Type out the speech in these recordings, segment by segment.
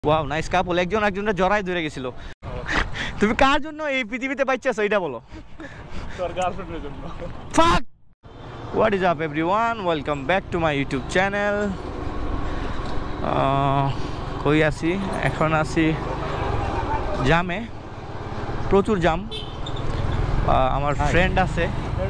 Wow nice couple একজন একজনের জড়াই ধরে গেছিল তুমি কার জন্য এই পৃথিবীতে পাইছো এটা বলো তোর গার্লফ্রেন্ডের জন্য fuck what is up everyone welcome back to my YouTube channel কই আছি এখন আছি জামে প্রচুর জাম আমার ফ্রেন্ড আছে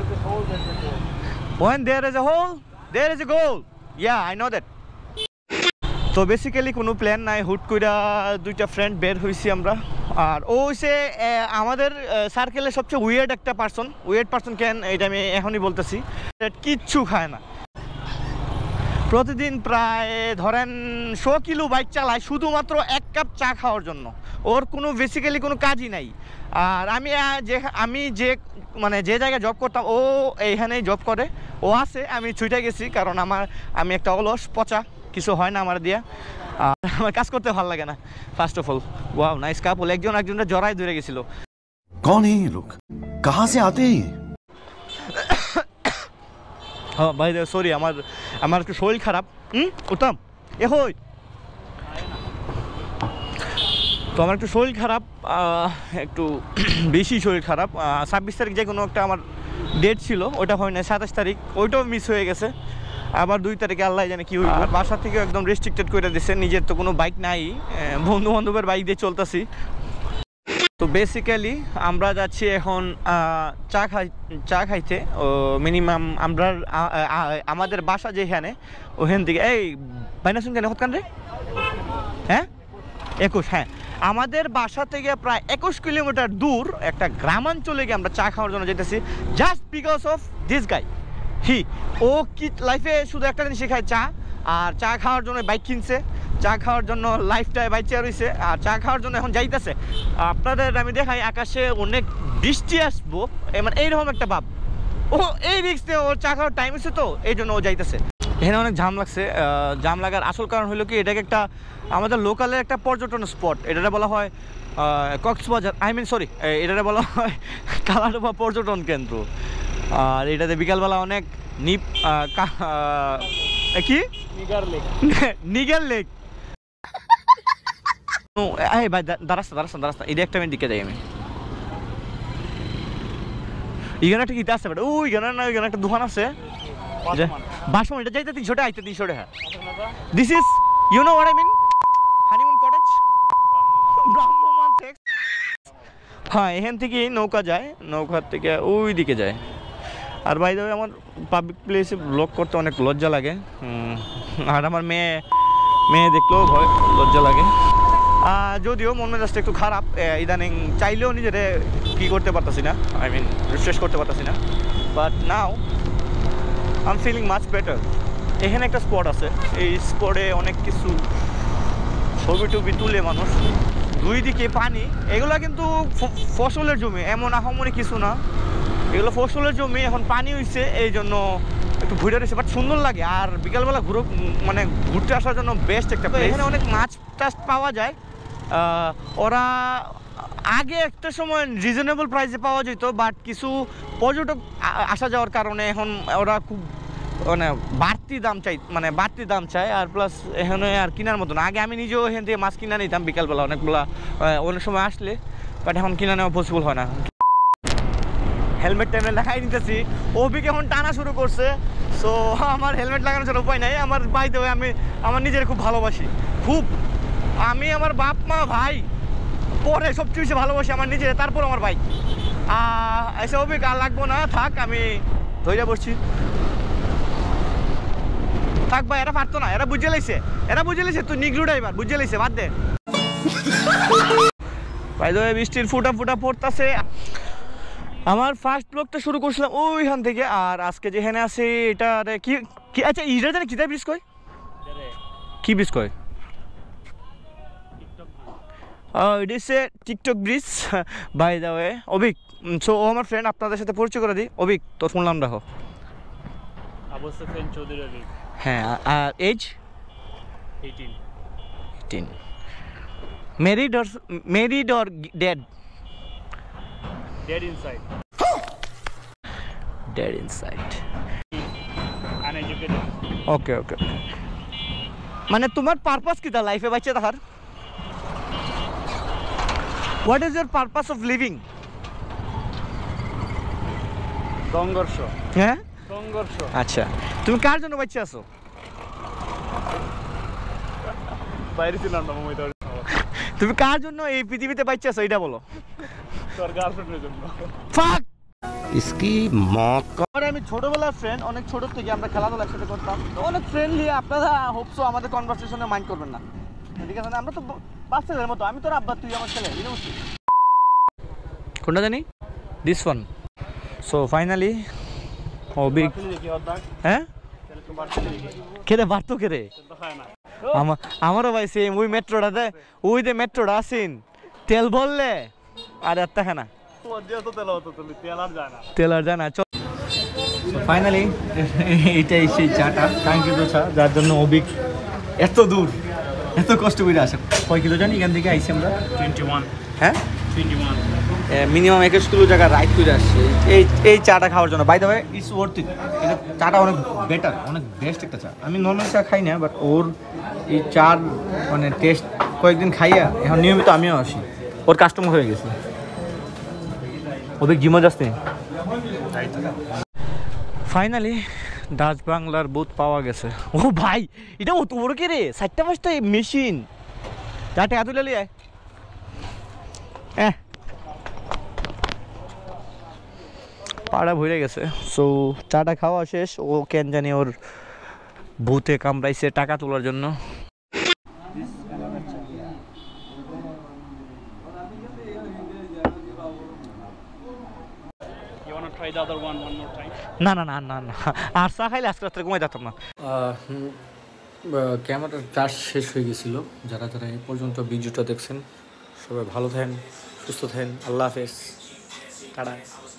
when there is a hole there is a goal yeah I know that তো বেসিক্যালি কোনো প্ল্যান নাই হুট কইরা দুইটা ফ্রেন্ড বের হইছি আমরা আর ও হইছে আমাদের সার্কেলের সবচেয়ে উইয়ার্ড একটা পার্সন কেন এটা আমি এখনই বলতেছি কিচ্ছু খায় না প্রতিদিন প্রায় ধরেন 100 কিলো বাইক চালায় শুধুমাত্র এক কাপ চা খাওয়ার জন্য ওর কোনো বেসিক্যালি কোনো কাজই নাই আর আমি যে জায়গায় জব করতাম ও এইখানেই জব করে ও আছে আমি ছুটে গেছি কারণ আমি একটা অলস পচা কিছু হয় না আমার দিয়া আর আমার কাজ করতে ভালো লাগে না first of all wow nice couple একজন একজনের জড়াই ধরে গেছিল कौन है ये लोग कहाँ से आते हैं হ্যাঁ ভাই সরি আমার একটু শরীর খারাপ উত্তম হই তো আমার একটু শরীর খারাপ একটু বেশি শরীর খারাপ 26 তারিখ যে কোনো একটা আমার ডেট ছিল ওটা হয় না 27 তারিখ ওইটাও মিস হয়ে গেছে আবার 2 তারিখে আল্লাহ জানে কি হইবে বাসা থেকে একদম রেস্ট্রিক্টেড করে দিয়েছে নিজের তো কোনো বাইক নাই বন্ধু বান্ধবের বাইক দিয়ে চলতেছি তো বেসিক্যালি আমরা যাচ্ছি এখন চা খাইতে মিনিমাম আমরা আমাদের বাসা যেখানে ওখান থেকে এই বাইনা শুনছেন কেন রে হ্যাঁ 21 হ্যাঁ আমাদের বাসা থেকে প্রায় 21 কিলোমিটার দূর একটা গ্রামাঞ্চলে গিয়ে আমরা চা খাওয়ার জন্য যেতেছি just because of this guy ও কি লাইফে শুধু একটা জিনিস শেখায় চা আর চা খাওয়ার জন্য বাইক কিনছে চা খাওয়ার জন্য লাইফটাই বাইচে রয়েছে আর চা খাওয়ার জন্য এখন যাইতেছে আপনাদের আমি দেখাই আকাশে অনেক বৃষ্টি আসবো মানে এইরকম একটা ভাব ও এই রিক্সে ওর চা খাওয়ার টাইম হচ্ছে তো এই জন্য ও যাইতেছে এখানে অনেক জাম লাগছে জাম লাগার আসল কারণ হলো কি এটাকে একটা আমাদের লোকালের একটা পর্যটন স্পট এটাকে বলা হয় কক্সবাজার এটাকে বলা হয় কালাডোবা পর্যটন কেন্দ্র আর এটাতে বিকালবেলা অনেক কি নিগার লেক এই ভাই দাঁড়াস্তা এই একটা দিকে যাই আমি এখানে একটা গীতা আছে ওই এখানে একটা দোকান আছে বাসমান এটা যাইতে 300 টাকা আইতে 300 টাকা this is you know what I mean honeymoon cottage ব্রাহ্মমান সেক্স হ্যাঁ এখান থেকে নৌকা যায় নৌকার থেকে ওই দিকে যায় আর বাই দ্য ওয়ে আমার পাবলিক প্লেসে ব্লগ করতে অনেক লজ্জা লাগে আর আমার মেয়ে দেখলেও ভয় লজ্জা লাগে যদিও মন মেজাজটা একটু খারাপ ইদানিং চাইলেও নিজেরে কি করতে পারতেছি না আই মিন রিফ্রেশ করতে পারতেছি না but now I am feeling much better এখানে একটা স্পট আছে এই স্পটে অনেক কিছু ছবি টবি তুলে মানুষ দুই দিকে পানি এগুলো কিন্তু ফসলের জমি এমন আহামরি কিছু না এগুলো ফসলের জমি এখন পানি হয়েছে এই জন্য একটু ঘুরে রয়েছে বাট সুন্দর লাগে আর বিকালবেলা ঘুরতে আসার জন্য বেস্ট একটা এখানে অনেক মাছ টাছ পাওয়া যায় ওরা আগে একটা সময় রিজনেবল প্রাইসে পাওয়া যেত বাট কিছু পর্যটক আসা যাওয়ার কারণে এখন ওরা খুব বাড়তি দাম চায় আর প্লাস এখানে আর কেনার মতো না আগে আমি নিজেও এখান থেকে মাছ কিনা নিতাম বিকালবেলা অনেক সময় আসলে বাট এখন কিনা নেওয়া পসিবল হয় না হেলমেট লাগাই নিতেছি অভিক এখন টানা শুরু করছে সো আমার হেলমেট লাগানোর জন্য উপায় নাই আমার বাইতে হয়ে আমি আমার নিজের খুব ভালোবাসি আমি আমার বাপ মা ভাই পরে সবচেয়ে বেশি ভালোবাসি আমার নিজের তারপর আমার বাইক এসে অভিক আর লাগবো না থাক আমি ধৈর্য বসছি থাক ভাই এরা পারতো না এরা বুঝে লাইছে তুই নিগ্রু ড্রাইভার বুঝে লাইছে বাদ দে ভাই বৃষ্টির ফুটা পড়তেছে আমার ফার্স্ট ব্লগটা শুরু করছিলাম ওইখান থেকে আর আজকে যেখানে আছে এটা কি আচ্ছা ইটা জানি কিতা ব্রিজ কয় কি ব্রিজ কয় it is a TikTok bridge by the way Avik so ও আমার ফ্রেন্ড আপনাদের সাথে পরিচয় করে দিই অভিক তোর ফোন নাম রাখো হ্যাঁ আর age 18 married or dead dead inside uneducated okay মানে তোমার পারপাস কি তা লাইফে বাঁচে থাকার what is your purpose of living? সংঘর্ষ। হ্যাঁ, সংঘর্ষ। আচ্ছা, তুমি কার জন্য বাঁচে আছো? বাইরে ছিলাম না মুম্বাই। তুমি কার জন্য এই পৃথিবীতে বাঁচে আছো এটা বলো। তোর গার্লফ্রেন্ডের জন্য। ফাক इसकी मौत का আর আমি ছোটবেলার ফ্রেন্ড, অনেক ছোট থেকে আমরা খেলাধুলা একসাথে করতাম, তো অনেক ফ্রেন্ডলি। আপনারা হোপসো আমাদের কনভারসেশনে মাইন্ড করবেন না, ঠিক আছে না? আমরা তো বাচ্চাদের মতো, আমি তোর আব্বা, তুই আমার ছেলে, কোনটা জানি? This one. So finally Avik, হ্যাঁ কেরে বাড়তো কেরে আমারও ভাই সেম। ওই মেট্রোটাতে, ওই যে মেট্রোটা আসিন তেল বললে আর একটা খানা তেল আর যায় না। চল ফাইনালি এইটাই সেই চাটা, কাঙ্ক্ষিত চা, যার জন্য অবিক এত দূর এত কষ্ট করে আসে। কয় কিলো জানি এখান থেকে আইসি আমরা? 21। হ্যাঁ, 21। মিনিমাম 21 কিলো জায়গা রাইড করে আসছে এই চাটা খাওয়ার জন্য। By the way it's worth it. এটা চাটা অনেক বেটার, অনেক বেস্ট একটা চা। আমি নর্মাল চা খাই না, বাট ওর এই চার মানে টেস্ট কয়েকদিন খাইয়া এখন নিয়মিত আমিও আসি, ওর কাস্টমার হয়ে গেছে। ওদের জিমও যাচ্ছে। ফাইনালি ডাচ বাংলার বুথ পাওয়া গেছে। ও ভাই, এটা অত বড় কে রে? 4টা 5টা মেশিন। চাটে হাত তুলে লিয়ে পাড়া ভরে গেছে। সো চাটা খাওয়া শেষ। ও কেন জানি ওর ভূতে কামড়াইছে টাকা তোলার জন্য। You want to try the other one more time? না না না না না, আর চা খাইলে আজকে রাত্রে ঘুমাই যেতাম না। ক্যামেরার চার্জ শেষ হয়ে গেছিলো। যারা যারা এই পর্যন্ত ভিডিওটা দেখছেন সবাই ভালো থাকেন, সুস্থ থাকেন। আল্লাহ হাফেজ, টাটা।